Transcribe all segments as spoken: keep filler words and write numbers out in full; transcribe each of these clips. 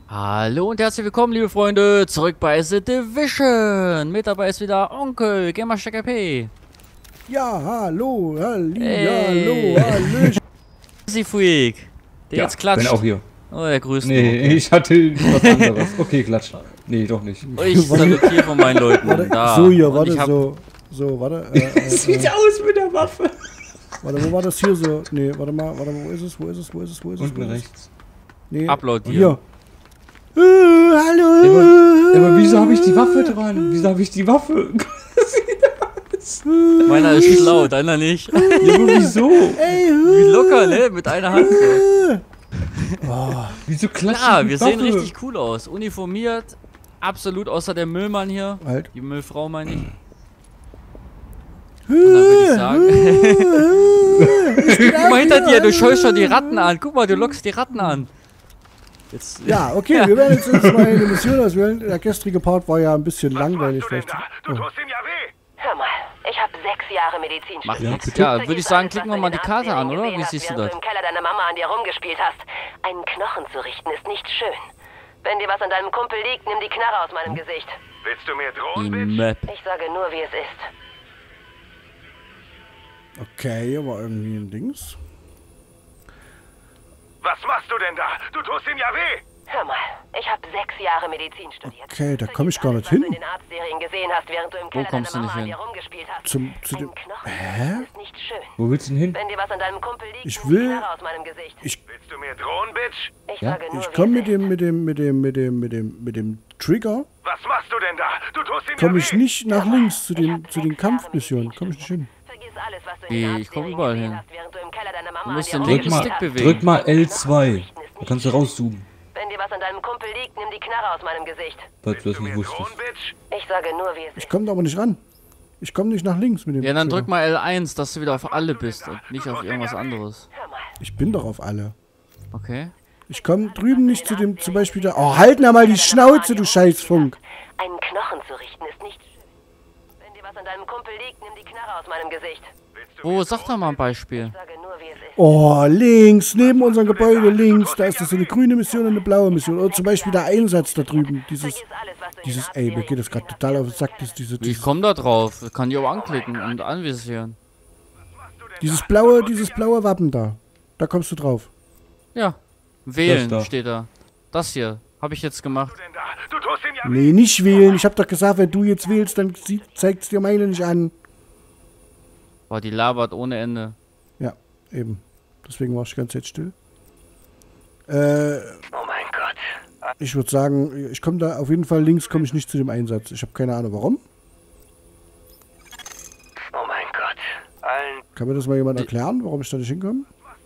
Hallo und herzlich willkommen, liebe Freunde, zurück bei The Division. Mit dabei ist wieder Onkel Gamersteiger P. Ja, hallo, halli, Hey. hallo, hallöchen. Easy Freak, der Ja, jetzt klatscht. bin auch hier. Oh, er grüßt Nee, mich. ich hatte was anderes. Okay, klatsch. Nee, doch nicht. Oh, ich salutiere von meinen Leuten. Warte, Da. so hier, Und warte, ich hab- so, so, warte. Äh, äh, Sieht äh, aus mit der Waffe. warte, wo war das hier so? Nee, warte mal, warte, wo ist es, wo ist es, wo ist es, wo ist es? Unten wo ist es? rechts. Nee, Upload hier. Äh, Aber, hallo. aber wieso habe ich die Waffe dran? Wieso habe ich die Waffe? Meiner ist schlau, deiner nicht. Ja, aber wieso? Ey, Wie locker, ne? Mit einer Hand. So. oh, Wieso klatscht Klar, die wir Waffe? sehen richtig cool aus. Uniformiert. Absolut, außer der Müllmann hier. halt. Die Müllfrau meine ich. Und dann würde ich sagen. Guck mal hinter dir, du scheust schon die Ratten an. Guck mal, du lockst die Ratten an. Jetzt, Ja, okay, wir werden jetzt, jetzt mal eine Mission auswählen. Der gestrige Part war ja ein bisschen Was langweilig machst du denn vielleicht. da? Du Oh. tust ihm ja weh. Hör mal, ich habe sechs Jahre Medizin Mach studiert. nichts. Ja, würde ich sagen, klicken wir mal die Karte an, oder? Wie siehst du das? Während du im Keller deiner Mama an dir rumgespielt hast. Einen Knochen zu richten ist nicht schön. Wenn dir was an deinem Kumpel liegt, nimm die Knarre aus meinem Gesicht. Willst du mir Die drohen, Bitch? Map. Ich sage nur, wie es ist. Okay, aber irgendwie ein Dings. Was machst du denn da? Du tust ihm ja weh. Hör mal, ich habe sechs Jahre Medizin studiert. Okay, da Vergiss komm ich gar alles, nicht was hin. du in den Arztserien gesehen hast, während du im Keller kommst deiner du Mama nicht an hin? dir rumgespielt hast. Zum, zu Ein dem. Knochen Hä? ist nicht schön. Wo willst du denn hin? Wenn dir was an deinem Kumpel liegt, Ich nimm die will- Knarre aus meinem Gesicht. Ich, Willst du mir drohen, Bitch? Ich Ja? sage nur, ich wie komme es mit ist. dem, mit dem, mit dem, mit dem, mit dem, mit dem Trigger. Was machst du denn da? Du tust ihm Komme ja ich weh. nicht nach links zu Ich den, hab zu den sechs Jahre Kampfmissionen. Medizin Komme ich nicht hin. Vergiss alles, was du in Wie, den ich komm Arztserien überall gesehen hin. hast, während du im Keller deiner Mama Du an musst dir den Drück linken mal, Stick rumgespielt bewegen. drück mal L zwei. Da kannst du rauszoomen. hast. Wenn dir was an deinem Kumpel liegt, nimm die Knarre aus meinem Gesicht. Falls du das Du nicht mir drohen, wusstest. Bitch? Ich sage nur, wie es Ich ist. komme da aber nicht ran. Ich komme nicht nach links mit dem Ja, dann Trigger. drück mal L eins, dass du wieder auf alle bist und nicht auf irgendwas anderes. Hör mal, Ich bin doch auf alle. Okay. Ich komme drüben nicht zu dem, zum Beispiel da. Oh, halt na mal die Schnauze, du Scheißfunk. einen Knochen zu richten ist nicht schön. Wenn dir was an deinem Kumpel liegt, nimm die Knarre aus meinem Gesicht. Wo, sag doch mal ein Beispiel. Ich sage nur, wie es ist. Oh, links, neben unserem Gebäude links, da ist das so eine grüne Mission und eine blaue Mission. Oder zum Beispiel der Einsatz da drüben. Dieses, Vergiss alles, was du in dieses, den ey, mir Arztserien geht das gerade total auf den Sack, dieses, diese, Ich dieses, komm da drauf. Ich kann die auch anklicken und anvisieren. dieses blaue, dieses blaue Wappen da. Da kommst du drauf. Ja. Wählen da. steht da. Das hier. Habe ich jetzt gemacht. Denn da? Du tust ihm ja weh. Nee, nicht wählen. Ich hab doch gesagt, wenn du jetzt wählst, dann zeigt es dir meine nicht an. Boah, die labert ohne Ende. Ja, eben. Deswegen war ich die ganze Zeit still. Äh, Oh mein Gott. ich würde sagen, ich komme da auf jeden Fall links, komme ich nicht zu dem Einsatz. Ich habe keine Ahnung, warum. Oh mein Gott. Allen Kann mir das mal jemand erklären, warum ich da nicht hinkomme?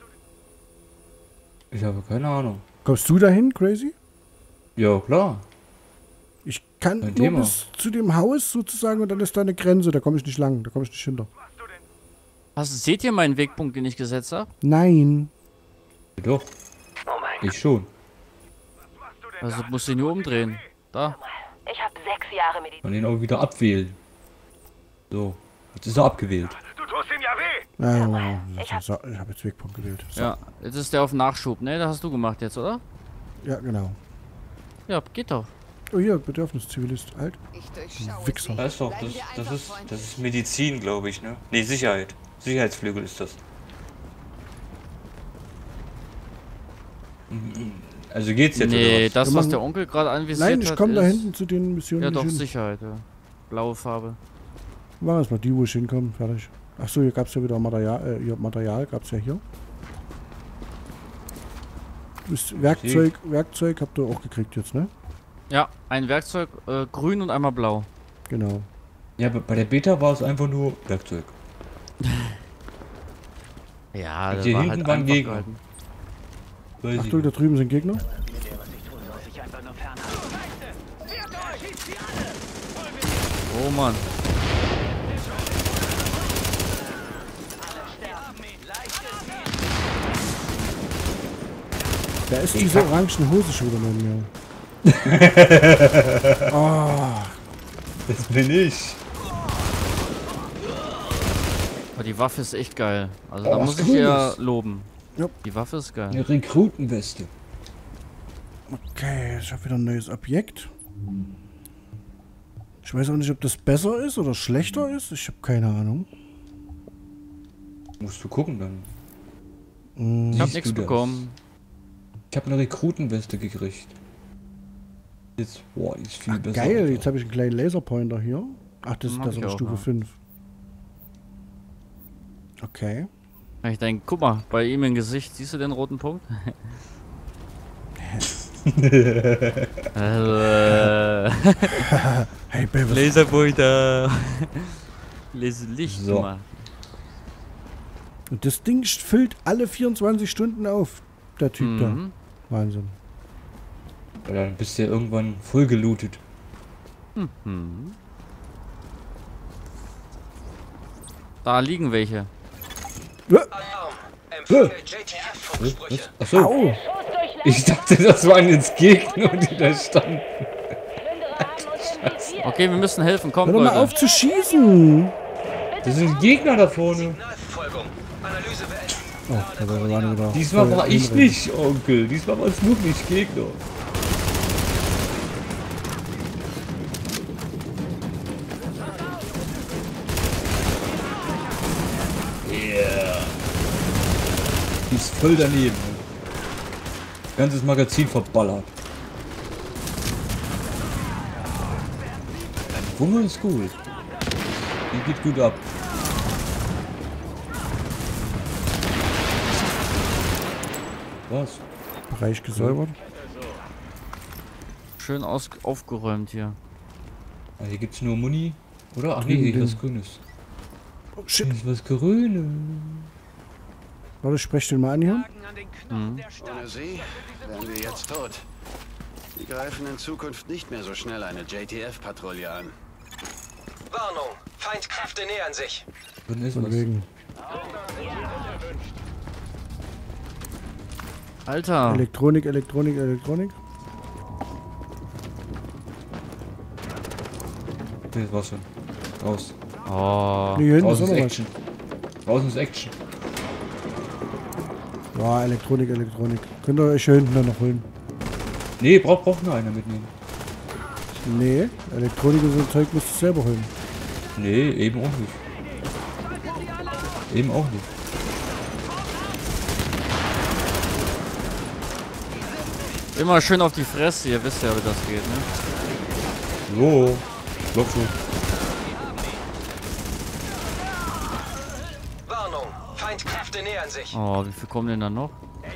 Ich habe keine Ahnung. Kommst du dahin, Crazy? Ja, klar. Ich kann Kein nur Thema. bis zu dem Haus sozusagen und dann ist da eine Grenze, da komme ich nicht lang, da komme ich nicht hinter. Hast, seht ihr meinen Wegpunkt, den ich gesetzt habe? Nein. Doch, Oh mein Gott. ich schon. Also musst du ihn nur umdrehen. Da. Ich habe sechs Jahre Medizin. Und ihn auch wieder abwählen. So, jetzt ist er abgewählt. Du tust ihm ja weh. Ja, ich habe hab jetzt Wegpunkt gewählt. So. Ja. Jetzt ist der auf Nachschub, ne? Das hast du gemacht jetzt, oder? Ja, genau. Ja, geht doch. Oh, hier, Bedürfniszivilist. Alt. Wichser. Das ist doch, das, das ist, das ist Medizin, glaube ich, ne? Nee, Sicherheit. Sicherheitsflügel ist das. Also geht's jetzt Nee, oder was? das, Wir was machen- der Onkel gerade anvisiert Nein, ich hat, komme da ist- hinten zu den Missionen Ja, nicht doch, hin. Sicherheit, ja. Blaue Farbe. Machen wir erstmal die, wo ich hinkomme. Fertig. Achso, hier gab es ja wieder Material. Äh, hier Material gab es ja hier. Das Werkzeug, Werkzeug habt ihr auch gekriegt jetzt, ne? Ja, ein Werkzeug, äh, grün und einmal blau. Genau. Ja, bei- bei der Beta war es einfach nur Werkzeug. Ja, Und das hier war hinten halt waren einfach Gegner. gehalten. Weiß ich Achtung, da nicht. drüben sind Gegner. Oh Mann. Da ist diese orangen Hose schon wieder neben mir. Oh, Das bin ich. Aber die Waffe ist echt geil. Also da Oh, muss ich cool ja ist. loben. Ja. Die Waffe ist geil. Eine Rekrutenweste. Okay, ich habe wieder ein neues Objekt. Ich weiß auch nicht, ob das besser ist oder schlechter ist. Ich habe keine Ahnung. Musst du gucken dann. Ich hab Siehst nichts du das? bekommen. Ich habe eine Rekrutenweste gekriegt. Jetzt, boah, ist viel Ach, besser. geil, Alter. jetzt habe ich einen kleinen Laserpointer hier. Ach, das ist Hab das ich auf auch, Stufe ja. fünf. Okay. Ich denke, guck mal, bei ihm im Gesicht, siehst du den roten Punkt? also, Hey, Baby. Laserpointer. Laserlicht, So. guck mal. Und das Ding füllt alle vierundzwanzig Stunden auf. Der Typ Mhm. da. Wahnsinn. Weil dann bist du ja irgendwann voll gelootet. Mhm. Da liegen welche. Was? Achso. Au! Ich dachte, das waren jetzt Gegner, die da standen. Okay, wir müssen helfen, komm Hör doch mal Leute. auf zu schießen! Das sind Gegner da vorne. Oh, da war wir wieder. Diesmal voll war ich drin. nicht, Onkel. Diesmal war es wirklich Gegner. Yeah. Die ist voll daneben. Ganzes Magazin verballert. Wumme ist gut. Die geht gut ab. Was? Bereich gesäubert. Schön aus aufgeräumt hier. Ah, hier gibt's nur Muni. Oder? Ach nee, hier ist was Grünes. Oh shit. Hier ist was Grünes. Warte, ich sprech den mal an hier. Mhm. Ohne sie wären wir jetzt tot. Sie greifen in Zukunft nicht mehr so schnell eine J T F-Patrouille an. Warnung! Feindkräfte nähern sich! Drin ist Von was. wegen. Alter. Elektronik, Elektronik, Elektronik. Nee, das war's schon. Raus. Oh. Nee, hier hinten ist Draußen auch ist noch was. Action. Draußen ist Action. Ja, Elektronik, Elektronik. Könnt ihr euch hier hinten dann noch holen? Nee, braucht braucht nur einer mitnehmen. Nee, Elektronik und so ein Zeug müsst ihr selber holen. Nee, eben auch nicht. Eben auch nicht. Immer schön auf die Fresse, ihr wisst ja, wie das geht, ne? So. Glaub schon. Warnung! Feindkräfte nähern sich! Oh, wie viel kommen denn da noch?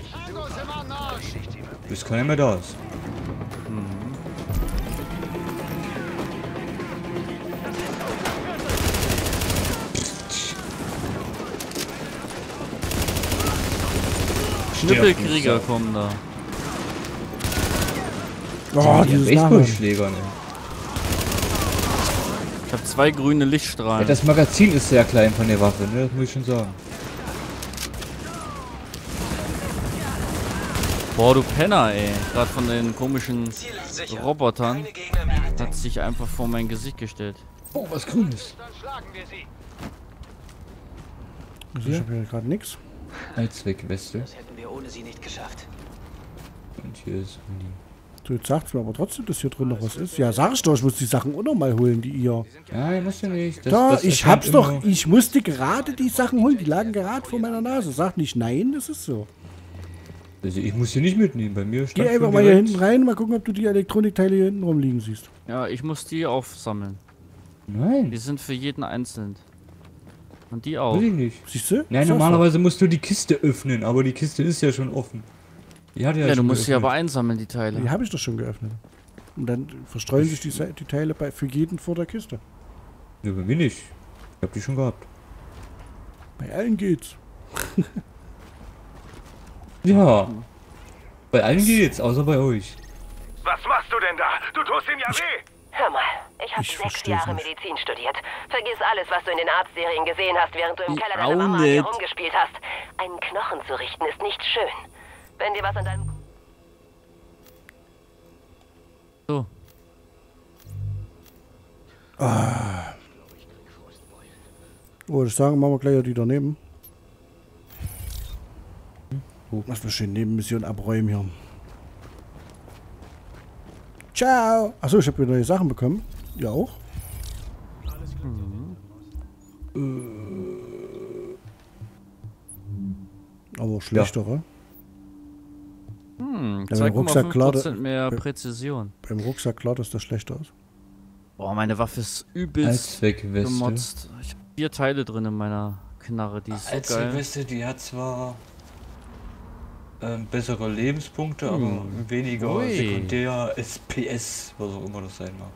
Bis keiner mehr da ist. Schnippelkrieger kommen da. Oh, Die dieses Name. Baseballschläger, ne? Ich habe zwei grüne Ja, Lichtstrahlen. das Magazin ist sehr klein von der Waffe, ne? Das muss ich schon sagen. Boah, du Penner, ey. Gerade von den komischen Ziel ist sicher. Robotern Keine Gegner mehr hat entdeckt. sich einfach vor mein Gesicht gestellt. Oh, was Grünes. Also ich hab hier gerade nichts. Allzweckweste. Das hätten wir ohne sie nicht geschafft. Und hier ist Muni. Du jetzt sagst mir aber trotzdem, dass hier drin noch was ist. Ja, sag ich doch, ich muss die Sachen auch noch mal holen, die ihr. Ja, ihr müsst ja nicht. Das, Da, das ich erscheint hab's doch. immer- Ich musste gerade die Sachen holen. Die lagen gerade vor meiner Nase. Sag nicht nein, das ist so. Also ich muss hier nicht mitnehmen. Bei mir Geh stand einfach schon mal hier direkt- hinten rein, mal gucken, ob du die Elektronikteile hier hinten rumliegen siehst. Ja, ich muss die aufsammeln. Nein, Die sind für jeden einzeln. Und die auch. will ich nicht. Siehst du? Nein, Sag's normalerweise musst du die Kiste öffnen, aber die Kiste ist ja schon offen. Die hat ja, Ja, du schon musst sie aber geöffnet. einsammeln, die doch. Teile. Die habe ich doch schon geöffnet. Und dann verstreuen sich die, Se- die Teile bei, für jeden vor der Kiste. Ja, bei mir nicht. Ich hab die schon gehabt. Bei allen geht's. Ja. Bei allen geht's, außer bei euch. Was machst du denn da? Du tust ihm ja weh! Hör mal, ich habe Ich sechs versteh's Jahre nicht. Medizin studiert. Vergiss alles, was du in den Arztserien gesehen hast, während du im Ich Keller auch deiner Mama an dir nicht. rumgespielt hast. Einen Knochen zu richten ist nicht schön. Wenn dir was an deinem... So. Oh, ich sagen, machen wir gleich die daneben. Wo? Lass mal schön Nebenmission abräumen hier. Ciao. Achso, ich habe wieder neue Sachen bekommen. Ja auch. Mhm. Äh, aber schlechtere. Hm, Ja, zwei beim Komma Rucksack fünf klar, Prozent da- mehr bei- Präzision. Beim Rucksack klar, dass das schlechter ist. Boah, meine Waffe ist übelst Allzweckweste. gemotzt. Ich habe vier Teile drin in meiner Knarre, die ist so geil. Allzweckweste, die hat zwar ähm, bessere Lebenspunkte, aber Hm. weniger Ui. Sekundär S P S, was auch immer das sein mag.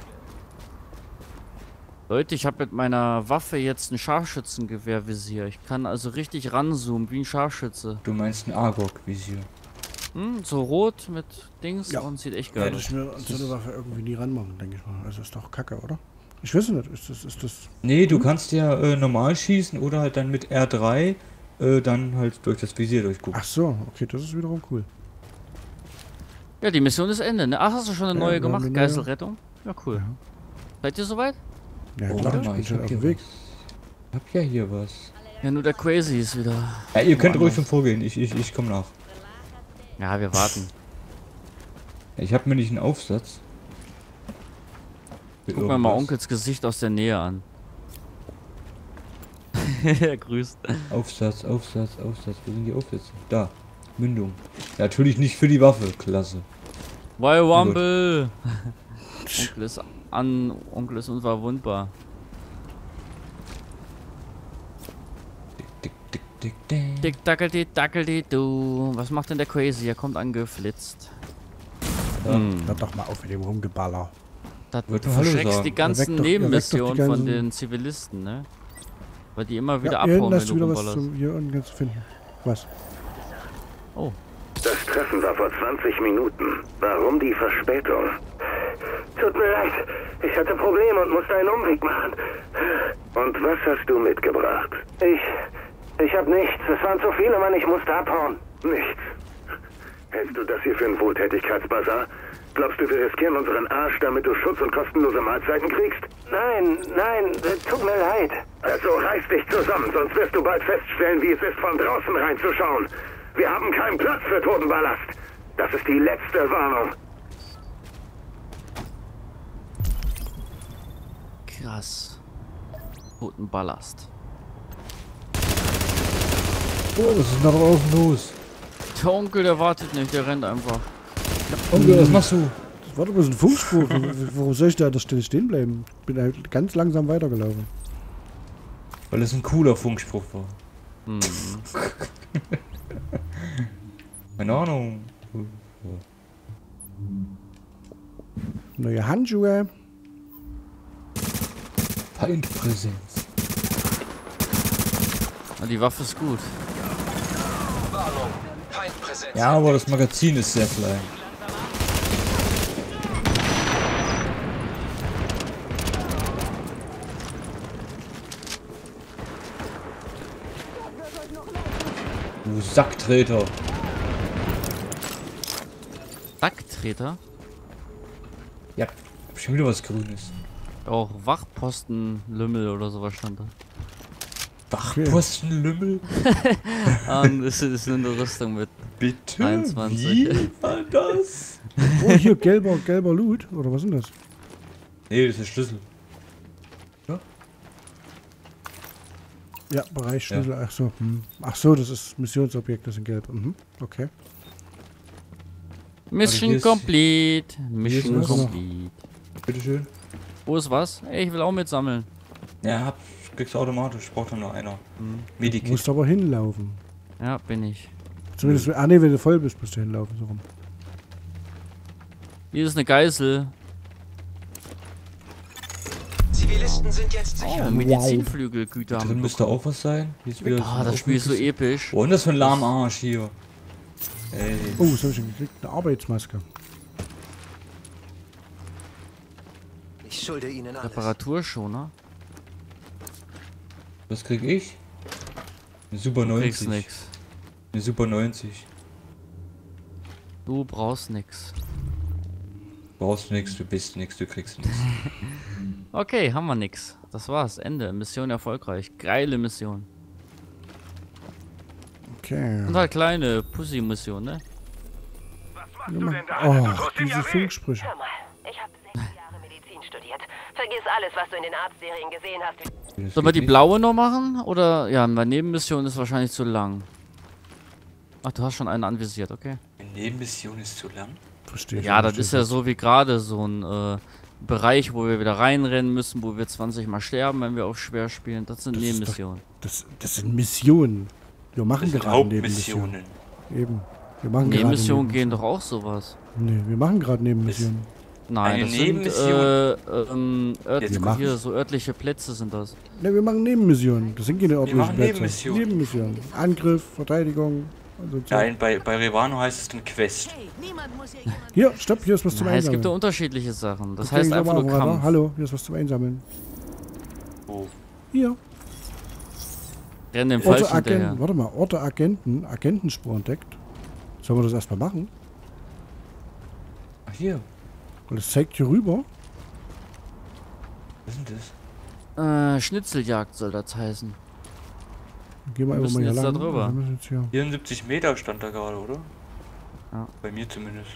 Leute, ich habe mit meiner Waffe jetzt ein Scharfschützengewehrvisier. Ich kann also richtig ranzoomen, wie ein Scharfschütze. Du meinst ein Argok-Visier. Hm, so rot mit Dings Ja. und sieht echt Ja, geil das aus. ich mir an so eine Waffe irgendwie nie ranmachen, denke ich mal. Also ist doch kacke, oder? Ich weiß nicht, ist das, ist das... Nee, du kannst ja äh, normal schießen oder halt dann mit R drei äh, dann halt durch das Visier durchgucken. Ach so, okay, das ist wiederum cool. Ja, die Mission ist Ende, ne? Ach, hast du schon eine Ja, neue wir haben gemacht? eine neue. Geiselrettung? Ja, cool. Seid ihr soweit? Ja, Oh, klar, warte ich mal, bin ich schon hab auf hier dem Weg. was. Ich hab ja hier was. Ja, nur der Crazy ist wieder. Ja, ihr könnt Woanders. ruhig schon vorgehen, ich, ich, ich komme nach. Ja, wir warten. Ich habe mir nicht einen Aufsatz. Für Guck mir mal irgendwas. Onkels Gesicht aus der Nähe an. Er grüßt. Aufsatz, Aufsatz, Aufsatz. Wo sind die Aufsätze? Da. Mündung. Ja, natürlich nicht für die Waffe. Klasse. Why Wumble? Onkel ist an, Onkel ist unverwundbar. Dick, dick, dick, dick. Dick dackeldi dackeldi du. Was macht denn der Crazy? Er kommt angeflitzt. Hm. Hör doch mal auf mit dem Rumgeballer. Das Wollt du nur Hallo verschreckst sagen. die Er ganzen weckt doch- er weckt doch die Nebenmissionen von ganzen- den Zivilisten, ne? Weil die immer wieder Ja, hier hinten abhauen, wenn hast du du wieder was rumballerst. zum, hier unten kannst du finden. Was? Oh, Das Treffen war vor zwanzig Minuten. Warum die Verspätung? Tut mir leid. Ich hatte Probleme und musste einen Umweg machen. Und was hast du mitgebracht? Ich... Ich hab nichts. Es waren zu viele, Mann. Ich musste abhauen. Nichts. Hältst du das hier für einen Wohltätigkeitsbazar? Glaubst du, wir riskieren unseren Arsch, damit du Schutz und kostenlose Mahlzeiten kriegst? Nein, nein, tut mir leid. Also reiß dich zusammen, sonst wirst du bald feststellen, wie es ist, von draußen reinzuschauen. Wir haben keinen Platz für Totenballast. Das ist die letzte Warnung. krass. Toten Ballast. Oh, was ist denn da draußen los? Der Onkel, der wartet nicht, der rennt einfach. Onkel, was machst du? Das war doch bloß ein Funkspruch. Warum soll ich da an der Stelle stehen bleiben? Ich bin halt ganz langsam weitergelaufen. Weil es ein cooler Funkspruch war. Hm. Keine Ahnung. Neue Handschuhe. Feindpräsenz. Ah, die Waffe ist gut. Warnung. Feindpräsenz. Ja, aber das Magazin ist sehr klein. Du Sacktreter. Sacktreter? Ja, hab schon wieder was Grünes. Auch Wachpostenlümmel oder sowas stand da. Wachpostenlümmel? Ah, das ist eine Rüstung mit. Bitte? einundzwanzig. Wie war das? Oh, hier gelber, gelber Loot. Oder was ist denn das? Nee, das ist Schlüssel. Ja, Bereich Schlüssel. Ach so. Hm. Ach so, das ist Missionsobjekt, das ist in gelb. Mhm. Okay. Mission hier ist- complete. Mission ist was. complete. Bitteschön. Wo ist was? Ey, ich will auch mitsammeln. Ja, hab, kriegst du automatisch, braucht dann nur einer. Hm. Du Medikit. musst aber hinlaufen. Ja, bin ich. Zumindest, ah ne, wenn du voll bist, musst du hinlaufen. So rum. Hier ist eine Geißel. Zivilisten sind jetzt Oh, sicher. Medizinflügelgüter haben Drin wir müsste bekommen. auch was sein. Hier ist wieder Ah, so das Spiel ist so aufgeführt. episch. Oh, und das für ein Lahmarsch hier. Ey. Oh, was hab ich denn gekriegt? Eine Arbeitsmaske. Ich schulde ihnen alles. Reparaturschoner. Was krieg ich? Eine Super Du kriegst neunzig. nix. Eine Super neunzig. Du brauchst nix. Brauchst nix, du bist nix, du kriegst nix. Okay, haben wir nix. Das war's. Ende. Mission erfolgreich. Geile Mission. Okay. Und halt kleine Pussy-Mission, ne? Was Ja, Mann. Oh, diese Funksprüche. Hör mal, ich habe sechs Jahre Medizin studiert. Vergiss alles, was du in den Arztserien gesehen hast. Sollen wir die blaue noch machen? Oder, ja, meine Nebenmission ist wahrscheinlich zu lang. Ach, du hast schon eine anvisiert, okay. Die Nebenmission ist zu lang. Verstehe. Ja, das ist ja so wie gerade so ein äh, Bereich, wo wir wieder reinrennen müssen, wo wir zwanzig Mal sterben, wenn wir auch schwer spielen. Das sind Das ist Nebenmissionen. Das, das sind Missionen. Wir machen Das sind gerade Nebenmissionen. Hauptmissionen. Eben. Wir machen gerade Nebenmissionen gehen doch auch sowas. Nee, wir machen gerade Nebenmissionen. Nein, Eine das Nebenmission? sind äh, ähm, ört Jetzt komm. hier so örtliche Plätze sind das. Ne, wir machen Nebenmissionen. Das sind keine örtlichen machen Plätze. Nebenmissionen. Nebenmissionen. Angriff, Verteidigung. Und so. Nein, bei, bei Revano heißt es dann Quest. Hier, stopp, hier ist was zum Ja, es Einsammeln. gibt ja unterschiedliche Sachen. Das Guck heißt dir einfach mal nur auf, Radar. Kampf. Hallo, hier ist was zum Einsammeln. Oh. Hier. Rennen dem Orte falschen hinterher. Agenten. Warte mal, Orte Agenten. Agentenspur entdeckt. Sollen wir das erstmal machen? Ach, hier. Und es zeigt hier rüber. Was ist denn das? Äh, Schnitzeljagd soll das heißen. Dann gehen wir Wir einfach müssen mal hier jetzt da lang. drüber. Wir müssen jetzt hier. vierundsiebzig Meter stand da gerade, oder? Ja. Bei mir zumindest.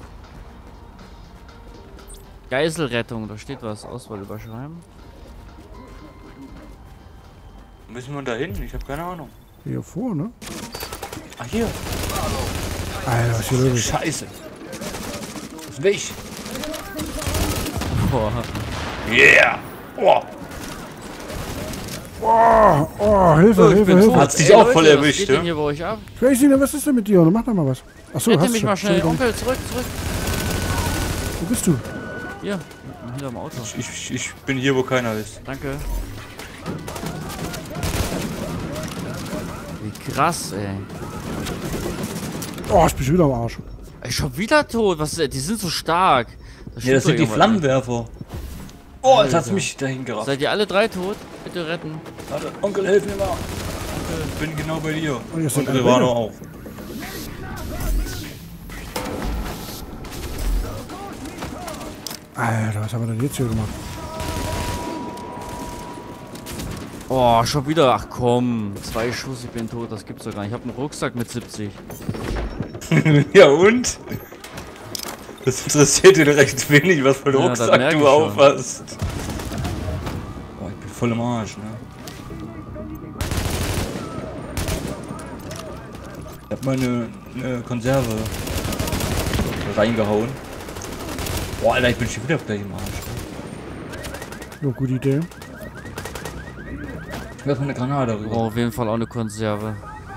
Geiselrettung, da steht was. Auswahl überschreiben. Wo müssen wir da hin? Ich habe keine Ahnung. Hier vor, ne? Ach, hier. Alter, was hier los ist. Scheiße. Ist weg. Boah. Yeah. Oh. Oh, oh, Hilfe, Oh, ich Hilfe, bin Hilfe. tot. Hat's dich Ey, auch Leute, voll was erwischt, geht denn ja? hier bei euch ab? Crazy, na, was ist denn mit dir? Mach doch mal was. Achso, Rette hast du mich schon. mal schnell. Entschuldigung. Onkel, zurück, zurück. Wo bist du? Hier, hinterm Auto. Ich, ich, ich bin hier, wo keiner ist. Danke. Wie krass, ey. Oh, ich bin schon wieder am Arsch. Ey, schon wieder tot. Was, die sind so stark. Das Ja, das stimmt sind die doch irgendwas nicht. Flammenwerfer. Oh, jetzt hat's Alter. mich dahin gerafft. Seid ihr alle drei tot? Bitte retten. Warte, Onkel, hilf mir mal. Ich bin genau bei dir. Oh, jetzt sind Und alle Revano beide. auch. Alter, was haben wir denn jetzt hier gemacht? Oh, schon wieder. Ach komm. Zwei Schuss, ich bin tot. Das gibt's doch gar nicht. Ich hab einen Rucksack mit siebzig. Ja und? Das interessiert dir recht wenig, was für ein Ja, das Rucksack merk du ich schon. aufhast. Boah, ich bin voll im Arsch, ne? Ich hab meine eine Konserve reingehauen. Boah, Alter, ich bin schon wieder gleich im Arsch. Ja, gute Idee. Ich werf mal eine Granate rüber. Oh, auf jeden Fall auch eine Konserve.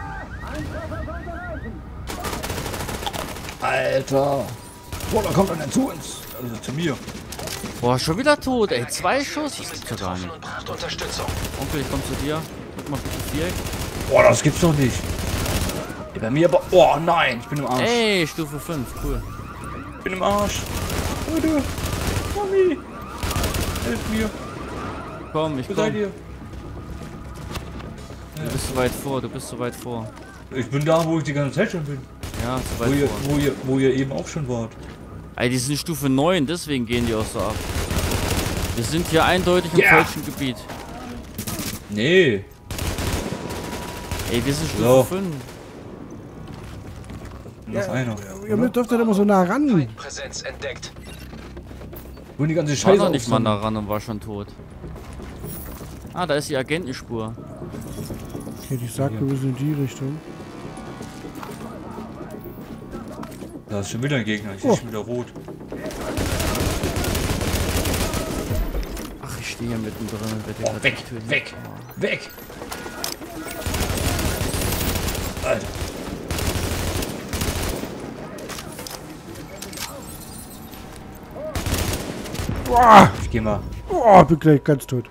Alter! Boah, da kommt einer zu uns. Also zu mir. Boah, schon wieder tot, ey. Zwei Schuss? Das gibt's doch gar nicht. Und braucht Unterstützung. Onkel, ich komm zu dir. Guck mal bitte Viereck. Boah, das gibt's doch nicht. Ja, bei mir aber. Oh nein, ich bin im Arsch. Ey, Stufe fünf, cool. Ich bin im Arsch. Leute, Mami. Hilf mir. Komm, ich Wo komm. seid ihr? Du bist zu weit vor, du bist zu weit vor. Ich bin da, wo ich die ganze Zeit schon bin. Ja, zu Wo weit ihr, vor. wo ihr, wo ihr eben auch schon wart. Ey, die sind Stufe neun, deswegen gehen die auch so ab. Wir sind hier eindeutig im Ja. falschen Gebiet. Nee. Ey, wir sind Stufe So. fünf. Noch einer. Ihr dürft nicht immer so nah ran. Feindpräsenz entdeckt. Wo die ganze Ich war Scheiße noch nicht mal aufsammeln. nah ran und war schon tot. Ah, da ist die Agentenspur. Okay, ich sag, wir müssen in die Richtung. Da ist schon wieder ein Gegner. Ich Oh. sehe schon wieder rot. Ach, ich stehe hier mittendrin und werde Oh, grad weg, getötet. weg, Oh. weg. Alter. Boah, Ich geh mal. oh, bin gleich ganz tot.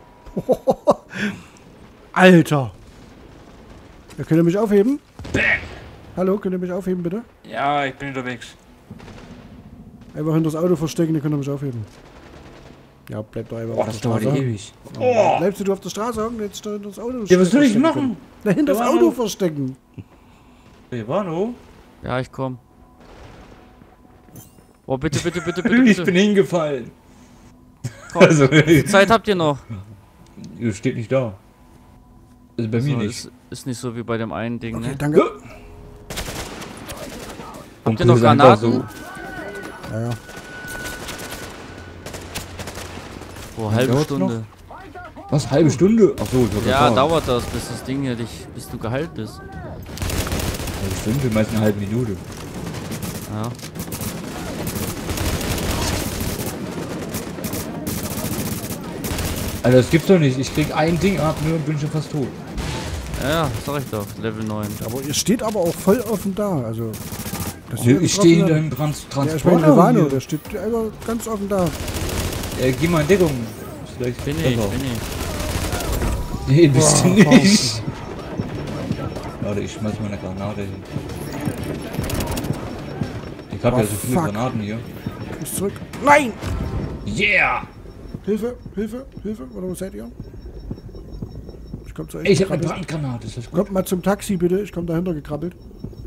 Alter. Ja, könnt ihr mich aufheben? Bam. Hallo, könnt ihr mich aufheben, bitte? Ja, ich bin unterwegs. Einfach hinter das Auto verstecken, dann könnt ihr mich aufheben. Ja, bleibt doch einfach Boah, auf das der dauert Straße. ewig. Oh. Bleibst du auf der Straße hocken, jetzt hinter das Auto Ja, was soll ich verstecken machen? können. Na, hinter das Ja, Auto Mann. verstecken. Revano? Ja, ich komm. Oh, bitte, bitte, bitte, bitte, Ich bitte. bin hingefallen. Komm. Also, Zeit habt ihr noch. steht nicht da. Also bei mir So, nicht. Ist, ist nicht so wie bei dem einen Ding, Okay, ne? danke. Habt ihr noch Granaten? Ja, ja. Oh, halbe dauert's Stunde. Was? Halbe Stunde? Achso, ich wollte Ja, sagen. dauert das, bis das Ding hier dich, bis du geheilt bist. Halbe Stunde, meist eine halbe Minute. Ja. Alter, das gibt's doch nicht. Ich krieg ein Ding ab, nur und bin schon fast tot. Ja, sag ich doch, Level neun. Aber ihr steht aber auch voll offen da. Also. dass Nö, ihr ich stehe hinter getroffen dem Trans habt. Ja, ich Transporter. meine Rivano, hier. der steht einfach ganz offen da. Äh, geh mal in Deckung. Vielleicht Bin ich, besser. bin ich. Nee, bist du Boah, nicht. Warte, ich schmeiß mal eine Granate hin. Ich hab Oh, ja so viele fuck. Granaten hier. Ich zurück. Nein! Yeah! Hilfe, Hilfe, Hilfe. Oder wo seid ihr? Ich komm zu euch. Ey, ich hab eine gekrabbelt. Brandgranate, ist das gut? Kommt mal zum Taxi bitte. Ich komm dahinter gekrabbelt.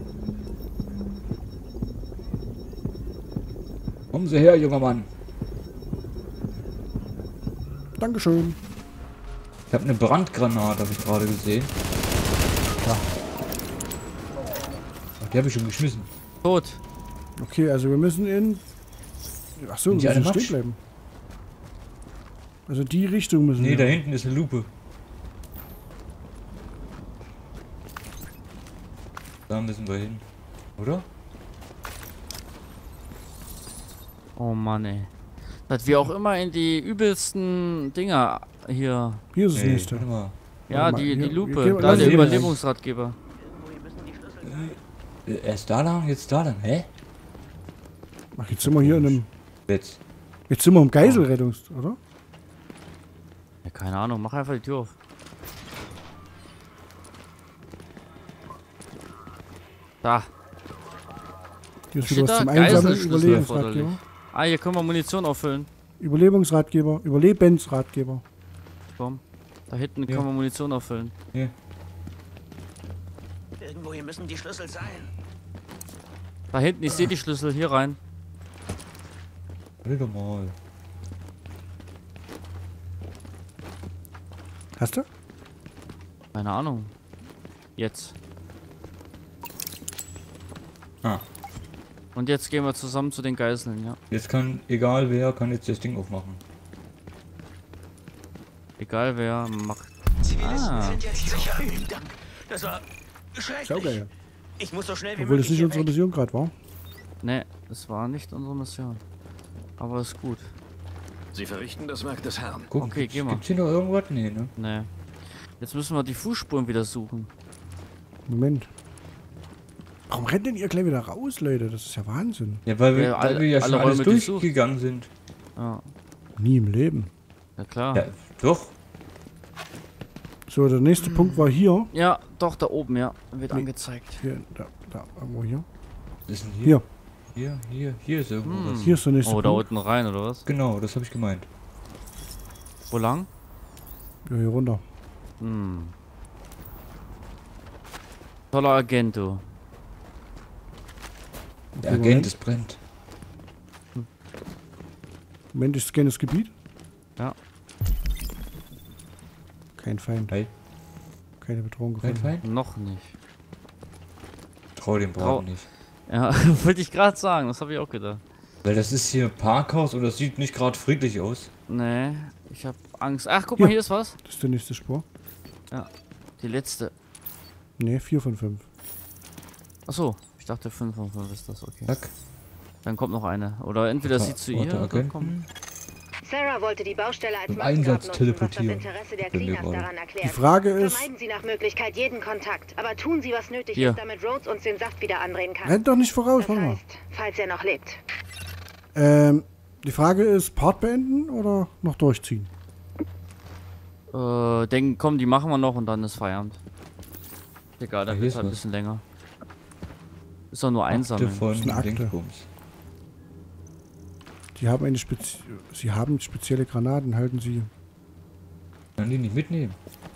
Kommen Sie her, junger Mann. Dankeschön. Ich hab eine Brandgranate, habe ich gerade gesehen. Ja. Ach, die habe ich schon geschmissen. Tot. Okay, also wir müssen in... Achso, In wir die müssen eine stehen Matsch? bleiben. Also die Richtung müssen Nee, wir. da hinten ist eine Lupe. Da müssen wir hin. Oder? Oh Mann, ey. Dass wir auch immer in die übelsten Dinger hier. Hier ist das Nee, nächste. warte mal. Ja, Warte mal, die, die hier- Lupe. wir gehen- Da lass der ihn- Überlebensratgeber. Äh, Erst da lang, jetzt da lang. Hä? Ach, jetzt sind wir hier in einem... Jetzt. Jetzt sind wir im Geiselrettungs... Oder? Ja, keine Ahnung, mach einfach die Tür auf. Da. Hier ist Steht wieder was da zum Einsammeln. Geiselschlüssel Überlebensratgeber. erforderlich. Ah, hier können wir Munition auffüllen. Überlebensratgeber. Überlebensratgeber. Komm. Da hinten Ja. können wir Munition auffüllen. Hier. Irgendwo hier müssen die Schlüssel sein. Da hinten, ich sehe die Schlüssel. Hier rein. Warte doch mal. Hast du? Keine Ahnung. Jetzt. Ah. Und jetzt gehen wir zusammen zu den Geiseln, ja. Jetzt kann, egal wer, kann jetzt das Ding aufmachen. Egal wer macht. Zivilisten Ah. sind jetzt sicher. Vielen Dank. Das war schrecklich. Saugeil. Ich muss so schnell wie Obwohl das möglich nicht hier unsere weg. Mission gerade war. Ne, das war nicht unsere Mission. Aber ist gut. Sie verrichten das Werk des Herrn. Guck, Okay, gibt's, geh mal. Gibt's hier noch irgendwas? Nee, ne? Ne. Jetzt müssen wir die Fußspuren wieder suchen. Moment. Warum rennt denn ihr gleich wieder raus, Leute? Das ist ja Wahnsinn. Ja, weil wir, Ja, weil alle- wir ja alle schon alles Räume durchsucht. durchgegangen sind. Ja, Nie im Leben. ja klar. Ja, doch. So, der nächste Punkt war hier. Ja, doch, da oben, ja. Wird Nee. angezeigt. Hier, da, da, irgendwo hier. Was ist denn hier? Hier. Hier, hier, hier ist irgendwo Hm. was. Hier ist der nächste Oh, da Punkt. unten rein, oder was? Genau, das habe ich gemeint. Wo lang? Ja, hier runter. Hm. Toller Agent, du. Der Okay, Agent, Moment. es brennt. Moment, ich scanne das Gebiet. Ja. Kein Feind. Hi. Keine Bedrohung Kein gefunden. Feind? Noch nicht. Trau dem Trau- Braten nicht. Ja, wollte ich gerade sagen, das habe ich auch gedacht. Weil das ist hier Parkhaus und das sieht nicht gerade friedlich aus. Nee, ich habe Angst. Ach, guck mal, Hier. hier ist was. Das ist die nächste Spur. Die letzte. Ne, vier von fünf. Achso, ich dachte fünf von fünf ist das, okay. Zack. Dann kommt noch eine. Oder entweder sie zu ihr oder Agenten. kommt. Sarah wollte die Baustelle als Zum Massengrab Einsatz nutzen, was das teleportieren. Interesse der Wenn wir Cleaners wollen. daran Die erklärt. Frage ist, Vermeiden Sie nach Möglichkeit jeden Kontakt, aber tun Sie, was nötig Hier. ist, damit Rhodes uns den Saft wieder andrehen kann. rennt doch nicht voraus, Das warte mal. heißt, falls er noch lebt. Ähm, die Frage ist, Part beenden oder noch durchziehen? Äh, denken, komm, die machen wir noch und dann ist Feierabend. Egal, Ah, dann hier wird ist halt ein was. bisschen länger. Ist doch nur Akte einsammeln. von ist eine Akte. Dingsbums. Die haben eine Spezi Sie haben spezielle Granaten, halten sie. Kann die nicht mitnehmen?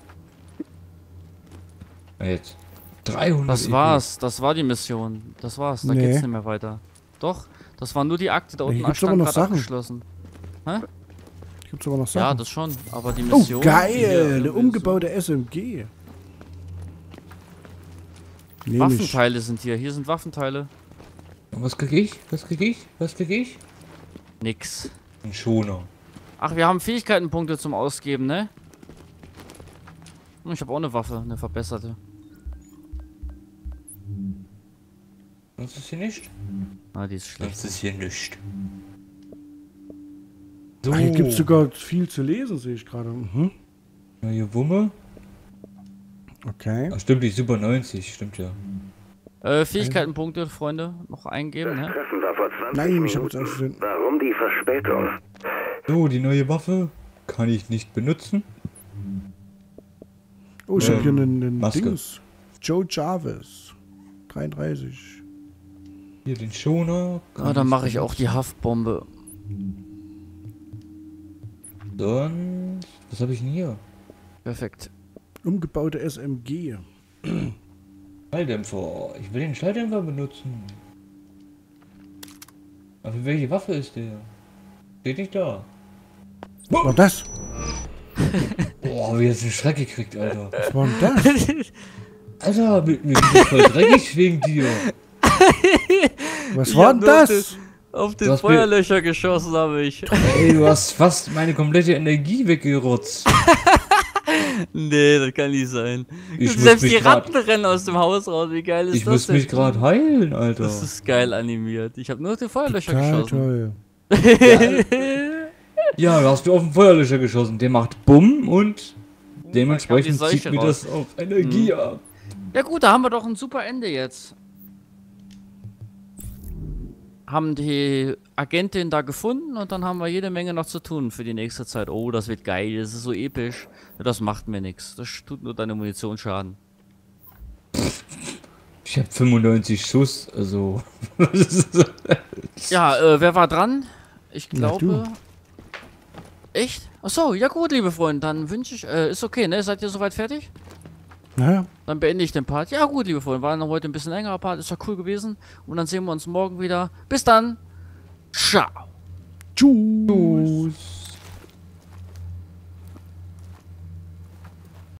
Na jetzt. dreihundert Das E P. war's, das war die Mission. Das war's, da Nee. geht's nicht mehr weiter. Doch, das war nur die Akte, da Ja, unten hier gibt's stand aber noch gerade Sachen. abgeschlossen. Gibt's aber noch Ja, Sachen. das schon, aber die Oh, Mission... geil! hier Eine irgendwie umgebaute S M G. So. Nehm ich. Waffenteile sind hier, hier sind Waffenteile. Oh, Was krieg ich? Was krieg ich? Was krieg ich? Nix. Ein Schoner. Ach, wir haben Fähigkeitenpunkte zum Ausgeben, ne? Ich habe auch eine Waffe, eine verbesserte. Was ist hier nicht? Ah, die ist schlecht. Das ist hier nicht. So. Ach, hier gibt es sogar viel zu lesen, sehe ich gerade. Mhm. Neue Wumme. Okay. Ach stimmt, die Super neunzig, stimmt ja. Äh, Fähigkeitenpunkte, Freunde, noch eingeben, Das ne? Treffen war vor zwanzig Nein, ich hab jetzt Minuten. ausgesehen. Warum die Verspätung? So, die neue Waffe kann ich nicht benutzen. Oh, ich Ähm, habe hier einen, einen Maske. Dings. Joe Jarvis. dreiunddreißig. Hier den Schoner. kann Ah, dann mache ich benutzen. auch die Haftbombe. Sonst. Was habe ich denn hier? Perfekt. Umgebaute S M G. Schalldämpfer. Ich will den Schalldämpfer benutzen. Aber für welche Waffe ist der? Steht nicht da. Was war das? Boah, wie jetzt einen Schreck gekriegt, Alter. Was war denn das? Alter, mir, mir ist voll dreckig wegen dir. Was Ich war hab denn nur das? Auf den Du hast mir- Feuerlöcher geschossen habe ich. Ey, du hast fast meine komplette Energie weggerotzt. Nee, das kann nicht sein. Ich muss Selbst mich die grad- Ratten rennen aus dem Haus raus. Wie geil ist Ich das muss denn? mich gerade heilen, Alter. Das ist geil animiert. Ich habe nur auf die Feuerlöcher Total geschossen. toll. Ja, du hast du auf den Feuerlöscher geschossen. Der macht Bumm und dementsprechend Da kam die zieht Seuche mir raus. das auf Energie ab. Ja gut, da haben wir doch ein super Ende jetzt. Haben die Agentin da gefunden und dann haben wir jede Menge noch zu tun für die nächste Zeit. Oh, das wird geil, das ist so episch. Ja, das macht mir nichts. Das tut nur deine Munition Schaden. Ich hab fünfundneunzig Schuss, also. Ja, äh, wer war dran? Ich Ja, glaube... Echt? Achso, ja gut, liebe Freunde, dann wünsche ich... Äh, ist okay, ne? Seid ihr soweit fertig? Naja. Dann beende ich den Part. Ja gut, liebe Freunde, war noch heute ein bisschen längerer Part, ist ja cool gewesen. Und dann sehen wir uns morgen wieder. Bis dann. Ciao. Tschüss.